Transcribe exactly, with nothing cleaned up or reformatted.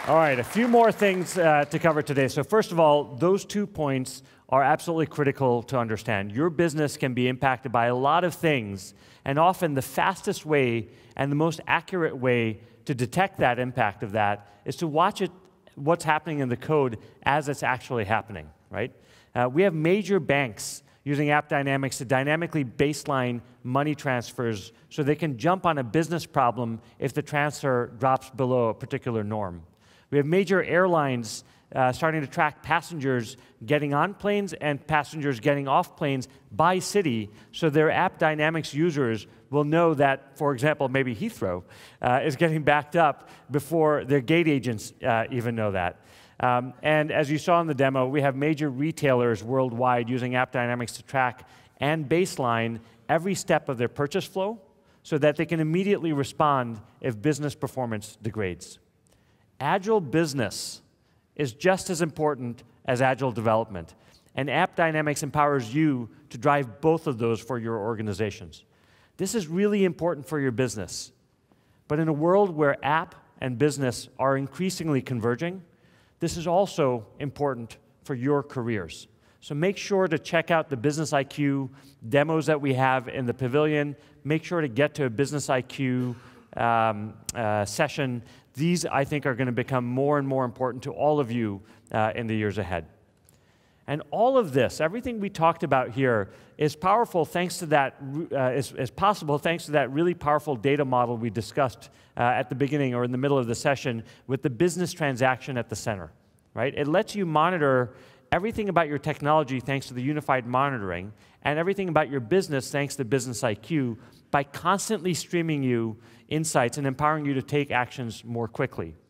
All right, a few more things uh, to cover today. So first of all, those two points are absolutely critical to understand. Your business can be impacted by a lot of things, and often the fastest way and the most accurate way to detect that impact of that is to watch it, what's happening in the code as it's actually happening, right? Uh, we have major banks using AppDynamics to dynamically baseline money transfers so they can jump on a business problem if the transfer drops below a particular norm. We have major airlines uh, starting to track passengers getting on planes and passengers getting off planes by city, so their AppDynamics users will know that, for example, maybe Heathrow uh, is getting backed up before their gate agents uh, even know that. Um, and as you saw in the demo, we have major retailers worldwide using AppDynamics to track and baseline every step of their purchase flow so that they can immediately respond if business performance degrades. Agile business is just as important as agile development, and AppDynamics empowers you to drive both of those for your organizations. This is really important for your business, but in a world where app and business are increasingly converging, this is also important for your careers. So make sure to check out the Business I Q demos that we have in the pavilion. Make sure to get to a Business I Q um, uh, session. These, I think, are going to become more and more important to all of you uh, in the years ahead. And all of this, everything we talked about here, is powerful thanks to that, uh, is, is possible thanks to that really powerful data model we discussed uh, at the beginning or in the middle of the session with the business transaction at the center, right? It lets you monitor everything about your technology thanks to the unified monitoring and everything about your business thanks to Business I Q by constantly streaming you insights and empowering you to take actions more quickly.